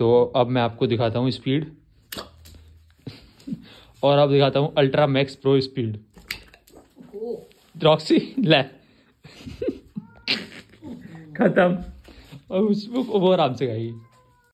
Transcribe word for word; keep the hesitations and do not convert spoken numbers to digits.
तो अब मैं आपको दिखाता हूँ स्पीड और अब दिखाता हूँ ultra max pro speed. Roxy ले खत्म। और उसको वो आराम से खाएगी।